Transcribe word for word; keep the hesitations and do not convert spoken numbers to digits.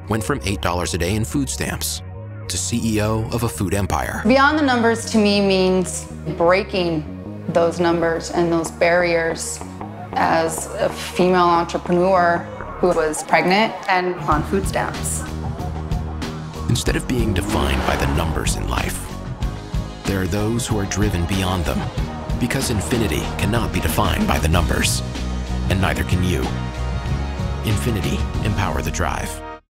went from eight dollars a day in food stamps to C E O of a food empire. Beyond the numbers to me means breaking those numbers and those barriers as a female entrepreneur who was pregnant and on food stamps. Instead of being defined by the numbers in life, there are those who are driven beyond them, because Infiniti cannot be defined by the numbers, and neither can you. Infiniti, empower the drive.